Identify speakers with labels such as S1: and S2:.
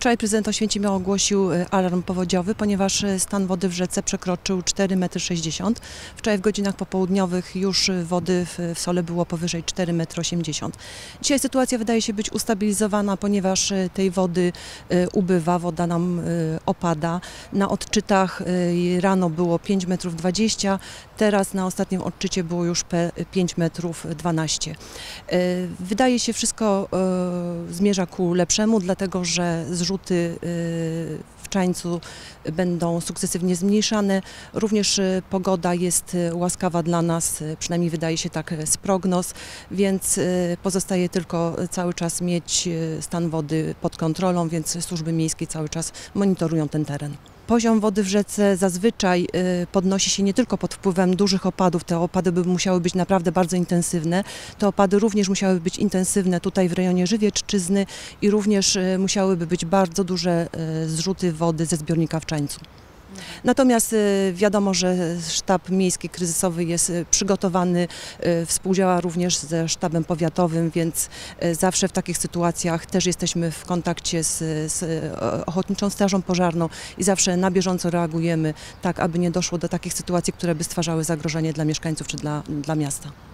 S1: Wczoraj prezydent Oświęcimia ogłosił alarm powodziowy, ponieważ stan wody w rzece przekroczył 4,60 m. Wczoraj w godzinach popołudniowych już wody w Sole było powyżej 4,80 m. Dzisiaj sytuacja wydaje się być ustabilizowana, ponieważ tej wody ubywa, woda nam opada. Na odczytach rano było 5,20 m, teraz na ostatnim odczycie było już 5,12 m. Wydaje się, wszystko zmierza ku lepszemu, dlatego że zrzuty w Czańcu będą sukcesywnie zmniejszane. Również pogoda jest łaskawa dla nas, przynajmniej wydaje się tak z prognoz, więc pozostaje tylko cały czas mieć stan wody pod kontrolą, więc służby miejskie cały czas monitorują ten teren. Poziom wody w rzece zazwyczaj podnosi się nie tylko pod wpływem dużych opadów, te opady musiały być naprawdę bardzo intensywne, te opady również musiały być intensywne tutaj w rejonie Żywieczczyzny i również musiałyby być bardzo duże zrzuty wody ze zbiornika w Czańcu. Natomiast wiadomo, że sztab miejski kryzysowy jest przygotowany, współdziała również ze sztabem powiatowym, więc zawsze w takich sytuacjach też jesteśmy w kontakcie z Ochotniczą Strażą Pożarną i zawsze na bieżąco reagujemy, tak aby nie doszło do takich sytuacji, które by stwarzały zagrożenie dla mieszkańców czy dla miasta.